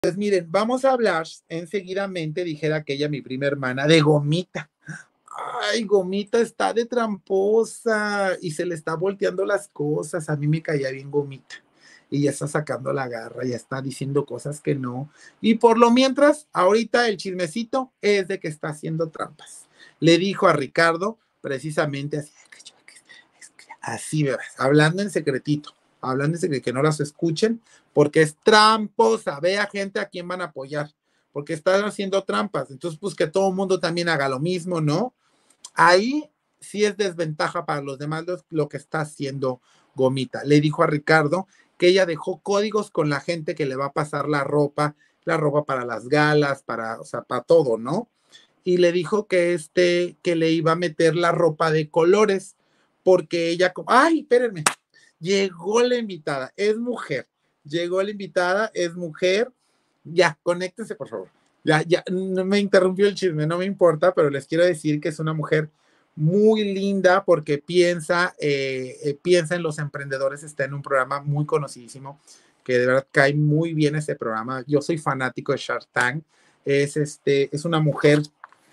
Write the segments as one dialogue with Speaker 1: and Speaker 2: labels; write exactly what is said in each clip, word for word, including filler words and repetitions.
Speaker 1: Pues miren, vamos a hablar enseguidamente, dijera aquella mi prima hermana, de Gomita. Ay, Gomita está de tramposa y se le está volteando las cosas. A mí me caía bien Gomita. Y ya está sacando la garra, ya está diciendo cosas que no. Y por lo mientras, ahorita el chismecito es de que está haciendo trampas. Le dijo a Ricardo, precisamente así, así, hablando en secretito, hablando en secretito, que no las escuchen, porque es tramposa. Vea gente a quién van a apoyar, porque están haciendo trampas. Entonces, pues que todo el mundo también haga lo mismo, ¿no? Ahí sí es desventaja para los demás lo, lo que está haciendo Gomita. Le dijo a Ricardo que ella dejó códigos con la gente que le va a pasar la ropa, la ropa para las galas, para, o sea, para todo, ¿no? Y le dijo que este, que le iba a meter la ropa de colores, porque ella, ay, espérenme, llegó la invitada, es mujer, llegó la invitada, es mujer, ya, conéctense por favor. Ya, ya, no me interrumpió el chisme, no me importa, pero les quiero decir que es una mujer muy linda porque piensa, eh, eh, piensa en los emprendedores, está en un programa muy conocidísimo, que de verdad cae muy bien ese programa. Yo soy fanático de Shark Tank, es, este, es una mujer,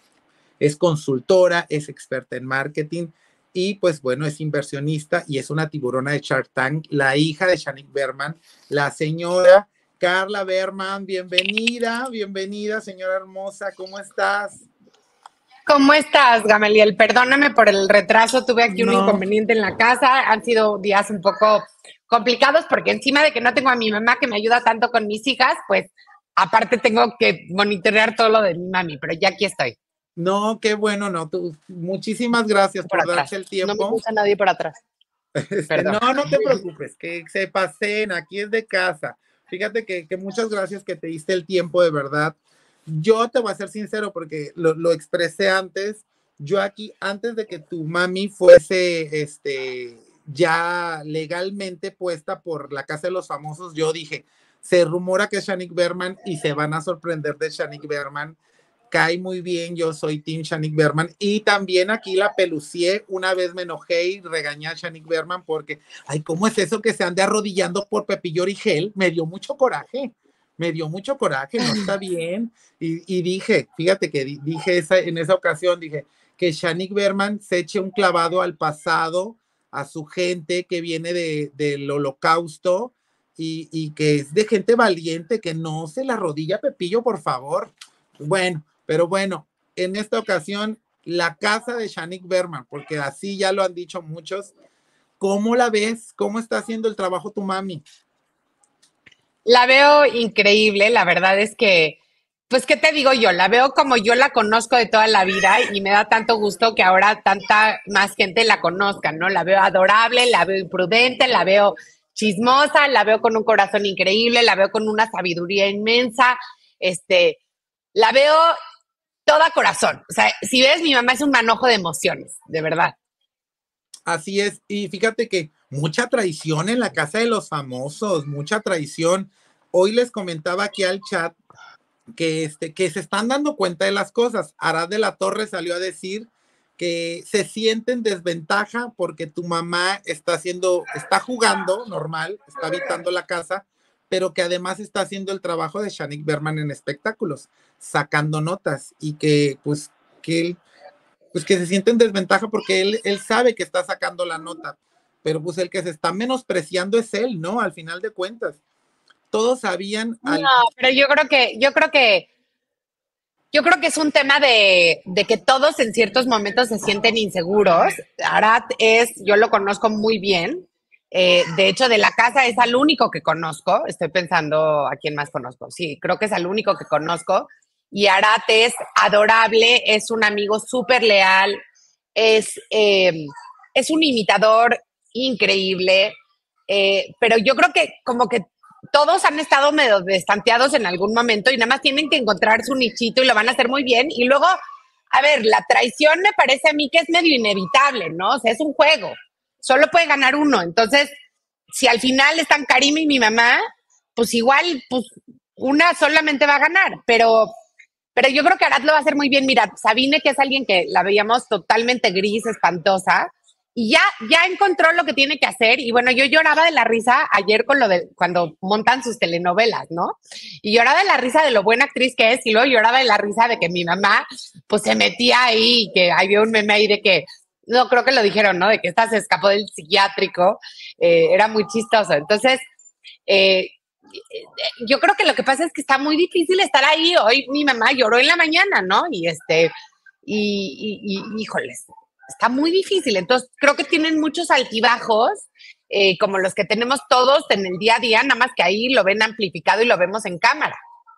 Speaker 1: es consultora, es experta en marketing y pues bueno, es inversionista y es una tiburona de Shark Tank, la hija de Shanik Berman, la señora Carla Berman. Bienvenida, bienvenida, señora hermosa, ¿cómo estás?
Speaker 2: ¿Cómo estás, Gamaliel? Perdóname por el retraso, tuve aquí no. un inconveniente en la casa, han sido días un poco complicados porque encima de que no tengo a mi mamá que me ayuda tanto con mis hijas, pues aparte tengo que monitorear todo lo de mi mami, pero ya aquí estoy.
Speaker 1: No, qué bueno, no, tú, muchísimas gracias por, por darse el tiempo.
Speaker 2: No me gusta nadie por atrás.
Speaker 1: Este, no, no te preocupes, que se pasen, aquí es de casa. Fíjate que, que muchas gracias que te diste el tiempo, de verdad. Yo te voy a ser sincero porque lo, lo expresé antes. Yo aquí, antes de que tu mami fuese este, ya legalmente puesta por la Casa de los Famosos, yo dije, se rumora que es Shanik Berman y se van a sorprender de Shanik Berman. Cae muy bien, yo soy Team Shanik Berman y también aquí la pelucié, una vez me enojé y regañé a Shanik Berman porque, ay, ¿cómo es eso que se ande arrodillando por Pepillo Origel? Me dio mucho coraje, me dio mucho coraje, no está bien. Y, y dije, fíjate que di, dije esa, en esa ocasión, dije que Shanik Berman se eche un clavado al pasado, a su gente que viene de, del holocausto y, y que es de gente valiente, que no se la arrodilla Pepillo, por favor. Bueno, pero bueno, en esta ocasión, la casa de Shanik Berman, porque así ya lo han dicho muchos. ¿Cómo la ves? ¿Cómo está haciendo el trabajo tu mami?
Speaker 2: La veo increíble, la verdad es que, pues, ¿qué te digo yo? La veo como yo la conozco de toda la vida y me da tanto gusto que ahora tanta más gente la conozca, ¿no? La veo adorable, la veo imprudente, la veo chismosa, la veo con un corazón increíble, la veo con una sabiduría inmensa, este, la veo toda corazón. O sea, si ves, mi mamá es un manojo de emociones, de verdad.
Speaker 1: Así es, y fíjate que mucha traición en la Casa de los Famosos, mucha traición. Hoy les comentaba aquí al chat que, este, que se están dando cuenta de las cosas. Arad de la Torre salió a decir que se siente en desventaja porque tu mamá está haciendo, está jugando normal, está habitando la casa, pero que además está haciendo el trabajo de Shanik Berman en espectáculos, sacando notas y que pues que él, pues que se siente en desventaja porque él, él sabe que está sacando la nota, pero pues el que se está menospreciando es él, ¿no? Al final de cuentas. Todos sabían.
Speaker 2: Al... No, pero yo creo que, yo creo que, yo creo que es un tema de, de que todos en ciertos momentos se sienten inseguros. Arad es, yo lo conozco muy bien. Eh, de hecho, de la casa es al único que conozco. Estoy pensando a quién más conozco. Sí, creo que es al único que conozco. Y Arad es adorable, es un amigo súper leal, es, eh, es un imitador increíble. Eh, pero yo creo que como que todos han estado medio destanteados en algún momento y nada más tienen que encontrar su nichito y lo van a hacer muy bien. Y luego, a ver, la traición me parece a mí que es medio inevitable, ¿no? O sea, es un juego. Solo puede ganar uno. Entonces, si al final están Karim y mi mamá, pues igual, pues una solamente va a ganar. Pero, pero yo creo que Arad lo va a hacer muy bien. Mira, Sabine, que es alguien que la veíamos totalmente gris, espantosa, y ya, ya encontró lo que tiene que hacer. Y bueno, yo lloraba de la risa ayer con lo de cuando montan sus telenovelas, ¿no? Y lloraba de la risa de lo buena actriz que es, y luego lloraba de la risa de que mi mamá, pues se metía ahí, y que había un meme ahí de que, no creo que lo dijeron, ¿no? De que esta se escapó del psiquiátrico, eh, era muy chistoso. Entonces, eh, yo creo que lo que pasa es que está muy difícil estar ahí. Hoy mi mamá lloró en la mañana, ¿no? Y este, y, y, y híjoles, está muy difícil. Entonces, creo que tienen muchos altibajos, eh, como los que tenemos todos en el día a día, nada más que ahí lo ven amplificado y lo vemos en cámara.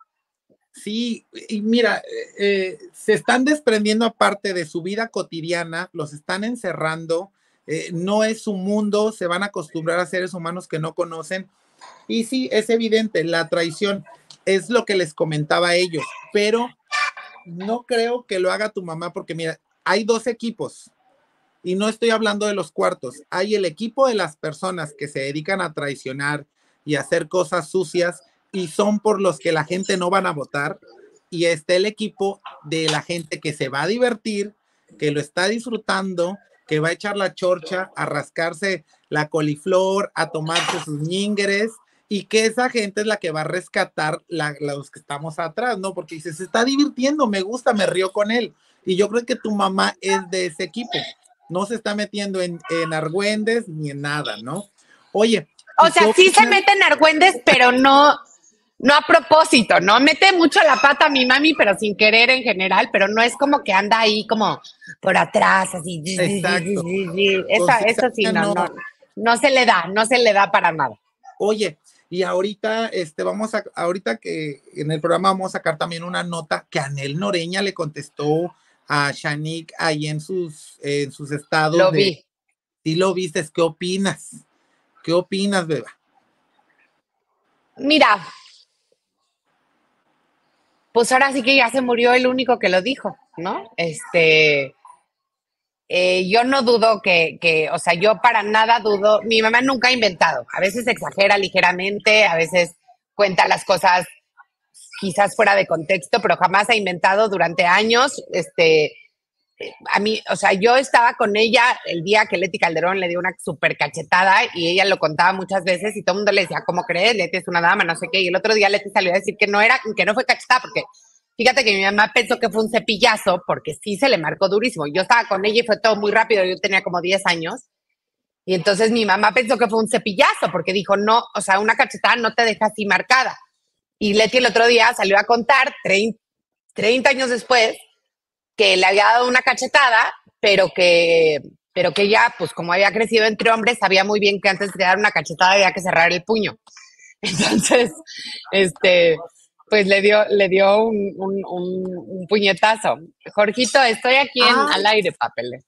Speaker 1: Sí, y mira, eh, se están desprendiendo aparte de su vida cotidiana, los están encerrando, eh, no es su mundo, se van a acostumbrar a seres humanos que no conocen. Y sí, es evidente, la traición es lo que les comentaba a ellos, pero no creo que lo haga tu mamá, porque mira, hay dos equipos, y no estoy hablando de los cuartos, hay el equipo de las personas que se dedican a traicionar y a hacer cosas sucias, y son por los que la gente no van a votar, y está el equipo de la gente que se va a divertir, que lo está disfrutando, que va a echar la chorcha, a rascarse la coliflor, a tomarse sus ñingres, y que esa gente es la que va a rescatar la, los que estamos atrás, ¿no? Porque dice, se está divirtiendo, me gusta, me río con él. Y yo creo que tu mamá es de ese equipo. No se está metiendo en, en argüendes ni en nada, ¿no? Oye.
Speaker 2: O sea, sí se mete en argüendes, pero no, no a propósito, ¿no? Mete mucho la pata a mi mami, pero sin querer en general, pero no es como que anda ahí como por atrás, así.
Speaker 1: Exacto.
Speaker 2: Esa, eso sí, no, no, no se le da, no se le da para nada.
Speaker 1: Oye, y ahorita, este, vamos a, ahorita que en el programa vamos a sacar también una nota que Anel Noreña le contestó a Shanique ahí en sus, en sus estados.
Speaker 2: Lo
Speaker 1: de,
Speaker 2: vi.
Speaker 1: ¿Sí lo viste? ¿Qué opinas? ¿Qué opinas, Beba?
Speaker 2: Mira, pues ahora sí que ya se murió el único que lo dijo, ¿no? Este, eh, yo no dudo que, que, o sea, yo para nada dudo, mi mamá nunca ha inventado, a veces exagera ligeramente, a veces cuenta las cosas quizás fuera de contexto, pero jamás ha inventado durante años, este, a mí, o sea, yo estaba con ella el día que Leti Calderón le dio una súper cachetada y ella lo contaba muchas veces y todo el mundo le decía, ¿cómo crees? Leti es una dama, no sé qué. Y el otro día Leti salió a decir que no era, que no fue cachetada, porque fíjate que mi mamá pensó que fue un cepillazo, porque sí se le marcó durísimo. Yo estaba con ella y fue todo muy rápido, yo tenía como diez años. Y entonces mi mamá pensó que fue un cepillazo, porque dijo, no, o sea, una cachetada no te deja así marcada. Y Leti el otro día salió a contar, treinta años después, que le había dado una cachetada, pero que, pero que ella, pues como había crecido entre hombres, sabía muy bien que antes de dar una cachetada había que cerrar el puño. Entonces, este, pues le dio, le dio un, un, un, un puñetazo. Jorgito, estoy aquí en, al aire, papeles.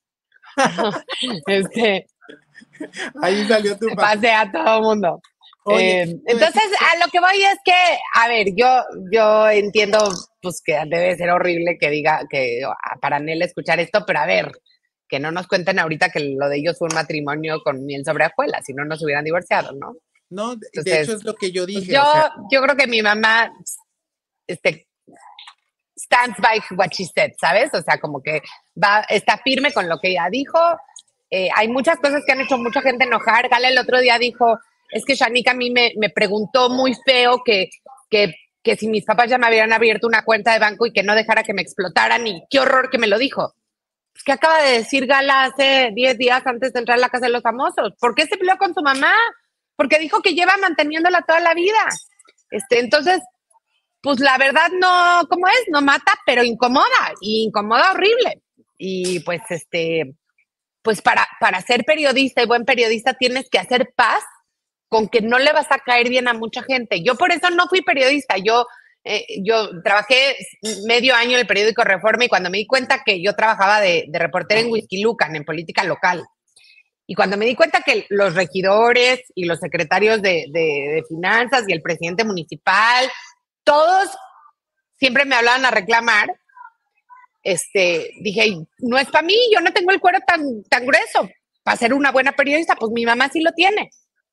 Speaker 2: este,
Speaker 1: Ahí salió tu
Speaker 2: papá. Pasé a todo el mundo.
Speaker 1: Oye,
Speaker 2: eh, entonces, a lo que voy es que, a ver, yo, yo entiendo pues que debe ser horrible que diga, que para Anel escuchar esto, pero a ver, que no nos cuenten ahorita que lo de ellos fue un matrimonio con miel sobre hojuelas, si no nos hubieran divorciado, ¿no?
Speaker 1: No, de, Entonces, de hecho es lo que yo dije.
Speaker 2: Yo,
Speaker 1: o sea,
Speaker 2: yo creo que mi mamá, este, stands by what she said, ¿sabes? O sea, como que va, está firme con lo que ella dijo. Eh, hay muchas cosas que han hecho mucha gente enojar. Gala el otro día dijo, es que Shanique a mí me, me preguntó muy feo que, que, que si mis papás ya me habían abierto una cuenta de banco y que no dejara que me explotaran, y qué horror que me lo dijo. Pues, ¿qué acaba de decir Gala hace diez días antes de entrar a la casa de los famosos? ¿Por qué se peleó con su mamá? Porque dijo que lleva manteniéndola toda la vida. Este, entonces, pues la verdad no, ¿cómo es? No mata, pero incomoda, y incomoda horrible. Y pues, este, pues para, para ser periodista y buen periodista tienes que hacer paz con que no le vas a caer bien a mucha gente. Yo por eso no fui periodista. Yo, eh, yo trabajé medio año en el periódico Reforma, y cuando me di cuenta que yo trabajaba de, de reportera en Whisky Lucan, en política local, y cuando me di cuenta que los regidores y los secretarios de, de, de finanzas y el presidente municipal, todos siempre me hablaban a reclamar, este, dije, no es para mí, yo no tengo el cuero tan, tan grueso para ser una buena periodista. Pues mi mamá sí lo tiene.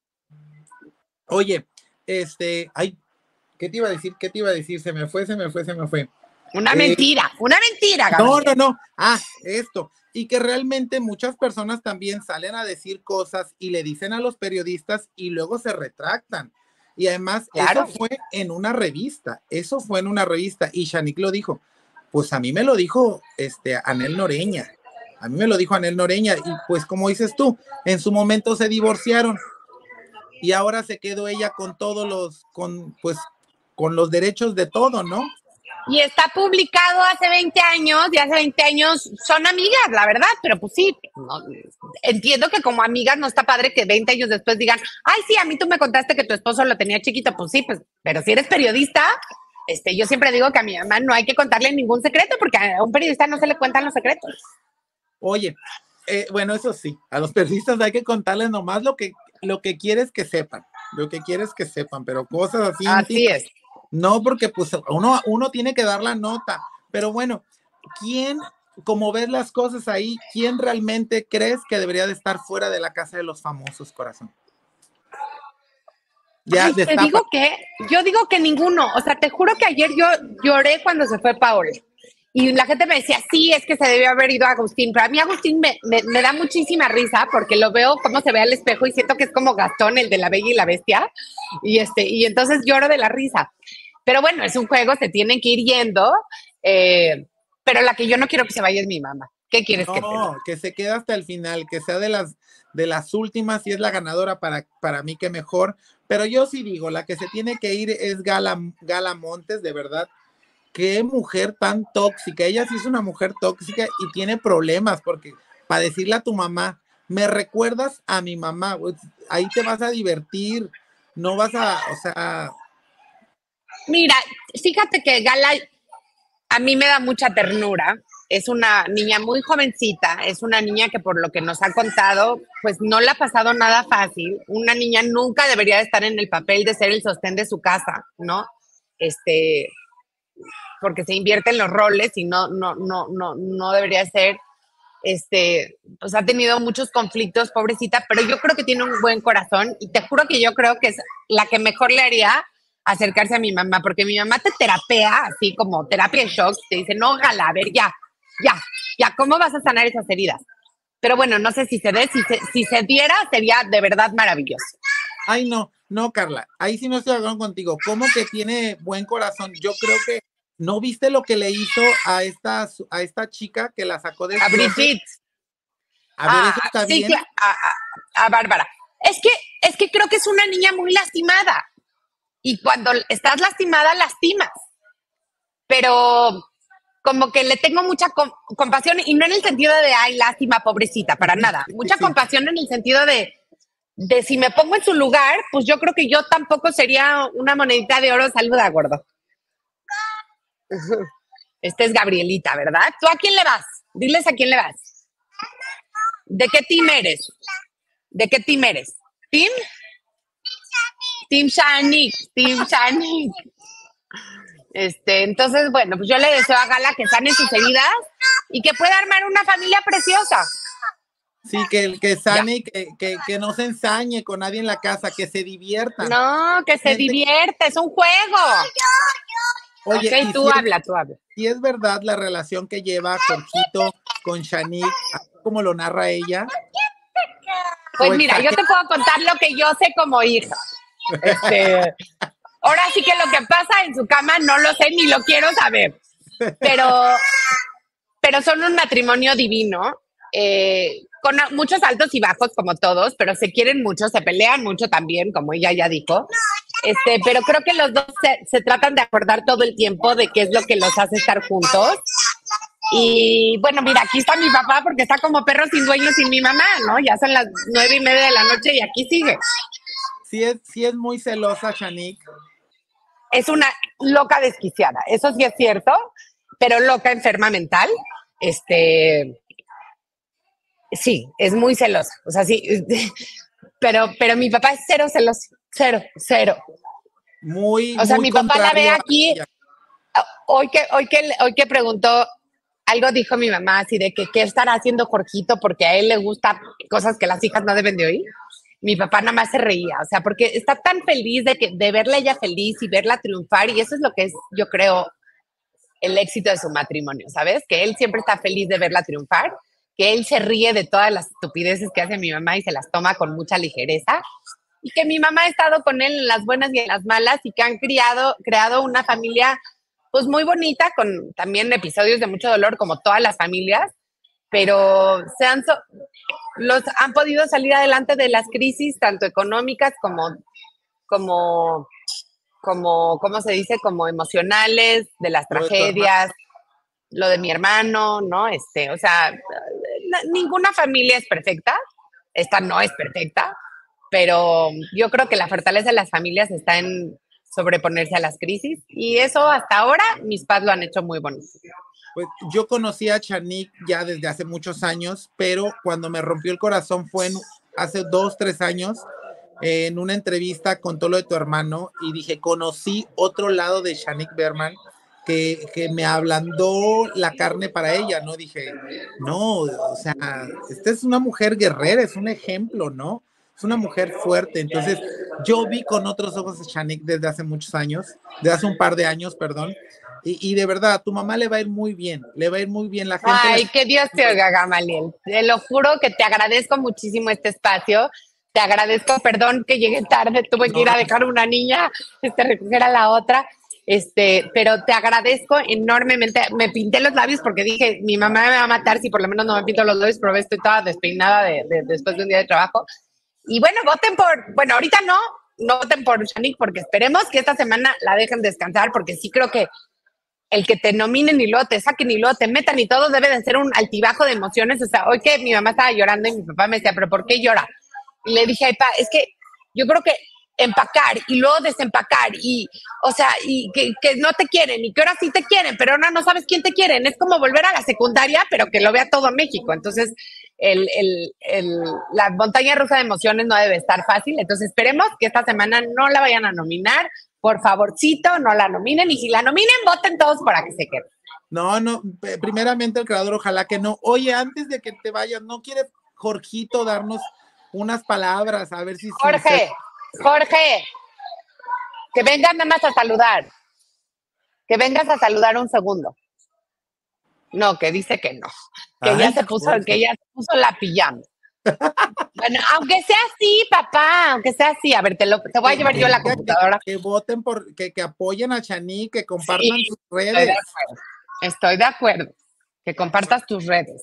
Speaker 1: Oye, este, ay, ¿qué te iba a decir? ¿Qué te iba a decir? Se me fue, se me fue, se me fue.
Speaker 2: Una eh, mentira, una mentira,
Speaker 1: Gabriel. No, no, no. Ah, esto. y que realmente muchas personas también salen a decir cosas y le dicen a los periodistas y luego se retractan. Y además,
Speaker 2: Claro.
Speaker 1: eso fue en una revista, eso fue en una revista, y Shanique lo dijo. Pues a mí me lo dijo este, Anel Noreña, a mí me lo dijo Anel Noreña, y pues como dices tú, en su momento se divorciaron, y ahora se quedó ella con todos los, con, pues, con los derechos de todo, ¿no?
Speaker 2: Y está publicado hace veinte años, y hace veinte años son amigas, la verdad, pero pues sí, no, entiendo que como amigas no está padre que veinte años después digan, ay, sí, a mí tú me contaste que tu esposo lo tenía chiquito, pues sí, pues, pero si eres periodista, este, yo siempre digo que a mi mamá no hay que contarle ningún secreto, porque a un periodista no se le cuentan los secretos.
Speaker 1: Oye, eh, bueno, eso sí, a los periodistas hay que contarles nomás lo que, lo que quieres que sepan, lo que quieres que sepan, pero cosas así
Speaker 2: Así
Speaker 1: íntimas,
Speaker 2: es.
Speaker 1: no, porque pues uno, uno tiene que dar la nota, pero bueno, ¿quién, como ves las cosas ahí, quién realmente crees que debería de estar fuera de la casa de los famosos, corazón? Ya,
Speaker 2: Ay, te
Speaker 1: destapa.
Speaker 2: digo que, yo digo que ninguno, o sea, te juro que ayer yo lloré cuando se fue Paola. Y la gente me decía, sí, es que se debió haber ido a Agustín. Pero a mí Agustín me, me, me da muchísima risa porque lo veo cómo se ve al espejo y siento que es como Gastón, el de La Bella y la Bestia. Y, este, y entonces lloro de la risa. Pero bueno, es un juego, se tienen que ir yendo. Eh, pero la que yo no quiero que se vaya es mi mamá. ¿Qué quieres que te diga?
Speaker 1: No, que se quede hasta el final, que sea de las, de las últimas, y es la ganadora para, para mí, que mejor. Pero yo sí digo, la que se tiene que ir es Gala, Gala Montes, de verdad. Qué mujer tan tóxica. Ella sí es una mujer tóxica y tiene problemas, porque para decirle a tu mamá, me recuerdas a mi mamá, pues, ahí te vas a divertir, no vas a, o sea.
Speaker 2: Mira, fíjate que Gala a mí me da mucha ternura. Es una niña muy jovencita, es una niña que por lo que nos ha contado, pues no le ha pasado nada fácil. Una niña nunca debería de estar en el papel de ser el sostén de su casa, ¿no? Este, porque se invierten los roles y no, no, no, no, no debería ser. Este, pues ha tenido muchos conflictos, pobrecita, pero yo creo que tiene un buen corazón y te juro que yo creo que es la que mejor le haría acercarse a mi mamá, porque mi mamá te terapea, así como terapia en shock, te dice, no, Gala, a ver, ya, ya, ya, ¿cómo vas a sanar esas heridas? Pero bueno, no sé si se dé, si se, si se diera, sería de verdad maravilloso.
Speaker 1: Ay, no, no, Carla, ahí sí no estoy hablando contigo. ¿Cómo que tiene buen corazón? Yo creo que no viste lo que le hizo a esta, a esta chica que la sacó del
Speaker 2: A
Speaker 1: closet.
Speaker 2: Brigitte.
Speaker 1: A ver,
Speaker 2: Ah,
Speaker 1: eso está
Speaker 2: sí,
Speaker 1: bien.
Speaker 2: a, a, a Bárbara. Es que, es que creo que es una niña muy lastimada. Y cuando estás lastimada, lastimas. Pero como que le tengo mucha com compasión, y no en el sentido de, ay, lástima, pobrecita, para nada. Mucha
Speaker 1: Sí.
Speaker 2: compasión en el sentido de, de si me pongo en su lugar, pues yo creo que yo tampoco sería una monedita de oro. Saluda, gordo. Este es Gabrielita, ¿verdad? ¿Tú a quién le vas? Diles a quién le vas. ¿De qué team eres? ¿De qué team eres? ¿Team? Team Shanique, Team Shanique. Este, entonces, bueno, pues yo le deseo a Gala que sane sus heridas y que pueda armar una familia preciosa.
Speaker 1: Sí, que, que sane, que, que, que no se ensañe con nadie en la casa, que se divierta.
Speaker 2: No, que se
Speaker 1: Gente...
Speaker 2: divierta, es un juego.
Speaker 1: Oye,
Speaker 2: Ok,
Speaker 1: y
Speaker 2: tú
Speaker 1: si
Speaker 2: habla,
Speaker 1: es,
Speaker 2: tú habla.
Speaker 1: si es verdad la relación que lleva Jorgito con Shanique, como lo narra ella.
Speaker 2: Pues mira, yo te puedo contar lo que yo sé como hija. Este, ahora sí que lo que pasa en su cama no lo sé ni lo quiero saber. Pero, pero son un matrimonio divino, eh, con muchos altos y bajos como todos, pero se quieren mucho, se pelean mucho también, como ella ya dijo. Este, pero creo que los dos se, se tratan de acordar todo el tiempo de qué es lo que los hace estar juntos. Y bueno, mira, aquí está mi papá porque está como perro sin dueño sin mi mamá, ¿no? Ya son las nueve y media de la noche y aquí sigue.
Speaker 1: Sí es, sí es muy celosa, Shanique.
Speaker 2: Es una loca desquiciada, eso sí es cierto, pero loca enferma mental. Este, sí, es muy celosa, o sea, sí, pero, pero mi papá es cero celoso, cero, cero.
Speaker 1: Muy,
Speaker 2: o sea,
Speaker 1: muy
Speaker 2: mi papá la ve aquí, hoy que, hoy que, hoy que preguntó, algo dijo mi mamá así de que qué estará haciendo Jorgito porque a él le gusta cosas que las hijas no deben de oír. Mi papá nada más se reía, o sea, porque está tan feliz de, que, de verla ella feliz y verla triunfar, y eso es lo que es, yo creo, el éxito de su matrimonio, ¿sabes? Que él siempre está feliz de verla triunfar, que él se ríe de todas las estupideces que hace mi mamá y se las toma con mucha ligereza, y que mi mamá ha estado con él en las buenas y en las malas y que han criado, creado una familia pues muy bonita, con también episodios de mucho dolor como todas las familias, pero se han, so los han podido salir adelante de las crisis tanto económicas como, como, como, ¿cómo se dice? Como emocionales, de las
Speaker 1: Lo de tu hermano.
Speaker 2: tragedias, lo de mi hermano, ¿no? Este, o sea, ninguna familia es perfecta, esta no es perfecta, pero yo creo que la fortaleza de las familias está en sobreponerse a las crisis y eso hasta ahora mis padres lo han hecho muy bonito.
Speaker 1: Pues yo conocí a Shanique ya desde hace muchos años, pero cuando me rompió el corazón fue en, hace dos, tres años, eh, en una entrevista con todo lo de tu hermano, y dije, conocí otro lado de Shanique Berman que, que me ablandó la carne para ella, ¿no? Dije, no, o sea, esta es una mujer guerrera, es un ejemplo, ¿no? Es una mujer fuerte. Entonces, yo vi con otros ojos a Shanique desde hace muchos años, desde hace un par de años, perdón, y, y de verdad, a tu mamá le va a ir muy bien, le va a ir muy bien. La gente.
Speaker 2: Ay,
Speaker 1: La...
Speaker 2: que Dios te oiga, Gamaliel. Te lo juro que te agradezco muchísimo este espacio. Te agradezco, perdón que llegué tarde, tuve que
Speaker 1: No,
Speaker 2: ir a dejar una niña, este, recoger a la otra. Este, pero te agradezco enormemente. Me pinté los labios porque dije, mi mamá me va a matar si por lo menos no me pinto los labios, pero estoy toda despeinada de, de, después de un día de trabajo. Y bueno, voten por, bueno, ahorita no, no voten por Shanique porque esperemos que esta semana la dejen descansar porque sí creo que el que te nominen y luego te saquen y luego te metan y todo debe de ser un altibajo de emociones. O sea, hoy que mi mamá estaba llorando y mi papá me decía, ¿pero por qué llora? Y le dije, ay, pa, es que yo creo que empacar y luego desempacar y, o sea, y que, que no te quieren y que ahora sí te quieren, pero ahora no sabes quién te quieren. Es como volver a la secundaria, pero que lo vea todo México. Entonces, el, el, el, la montaña rusa de emociones no debe estar fácil. Entonces, esperemos que esta semana no la vayan a nominar. Por favorcito, no la nominen y si la nominen, voten todos para que se quede.
Speaker 1: No, no, primeramente el creador, ojalá que no. Oye, antes de que te vayas, ¿no quiere Jorgito darnos unas palabras? A ver si...
Speaker 2: Jorge, si... Jorge, que vengas nada más a saludar. Que vengas a saludar un segundo. No, que dice que no. Que Ay, ya se puso, Jorge. que ya se puso la pijama. Bueno, aunque sea así, papá, aunque sea así, a ver, te, lo, te voy a llevar yo a la computadora.
Speaker 1: Que, que voten por, que, que apoyen a Shanique, que compartan sí, sus redes.
Speaker 2: Estoy de acuerdo. Estoy de acuerdo. Que compartas tus redes.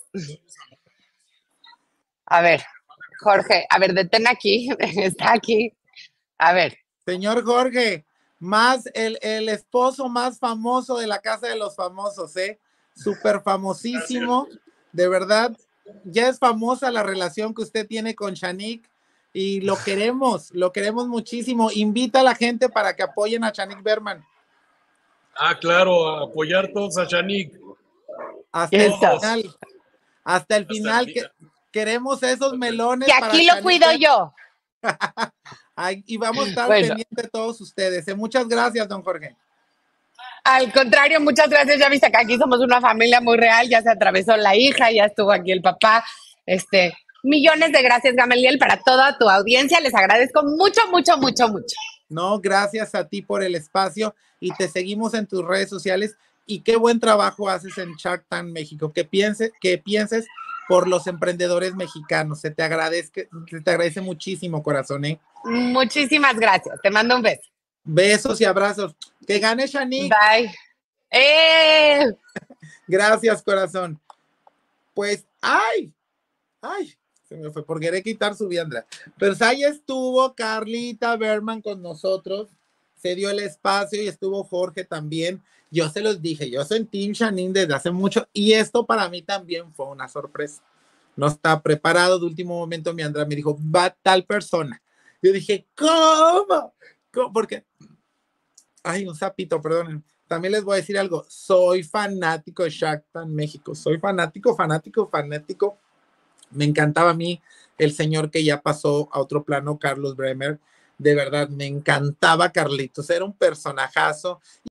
Speaker 2: A ver, Jorge, a ver, detén aquí, está aquí. A ver.
Speaker 1: Señor Jorge, más el, el esposo más famoso de la Casa de los Famosos, ¿eh? Súper famosísimo, gracias. De verdad. Ya es famosa la relación que usted tiene con Shanique y lo queremos, lo queremos muchísimo. Invita a la gente para que apoyen a Shanique Berman.
Speaker 3: Ah, claro, a apoyar todos a Shanique.
Speaker 1: Hasta el final, hasta el hasta final, el que queremos esos melones.
Speaker 2: Que aquí
Speaker 1: para
Speaker 2: lo Shanique. Cuido yo.
Speaker 1: Ay, y vamos a estar bueno. pendientes de todos ustedes. ¿eh? Muchas gracias, don Jorge.
Speaker 2: Al contrario, muchas gracias. Ya viste que aquí somos una familia muy real. Ya se atravesó la hija, ya estuvo aquí el papá. Este, millones de gracias, Gamaliel, para toda tu audiencia. Les agradezco mucho, mucho, mucho, mucho.
Speaker 1: No, gracias a ti por el espacio y te seguimos en tus redes sociales. Y qué buen trabajo haces en Shark Tank México. Que pienses, que pienses por los emprendedores mexicanos. Se te agradece, se te agradece muchísimo, corazón, ¿eh?
Speaker 2: Muchísimas gracias. Te mando un beso.
Speaker 1: Besos y abrazos. Que gane Shanique.
Speaker 2: Bye. ¡Eh!
Speaker 1: Gracias, corazón. Pues, ay, ay, se me fue por querer quitar su viandra. Pero ahí estuvo Carlita Berman con nosotros. Se dio el espacio y estuvo Jorge también. Yo se los dije, yo soy Team Shanique desde hace mucho y esto para mí también fue una sorpresa. No estaba preparado. De último momento mi Andrea me dijo, va tal persona. Yo dije, ¿cómo? ¿Cómo? Porque, ay, un sapito, perdón. También les voy a decir algo. Soy fanático de Shark Tank México. Soy fanático, fanático, fanático. Me encantaba a mí el señor que ya pasó a otro plano, Carlos Bremer. De verdad, me encantaba Carlitos. Era un personajazo.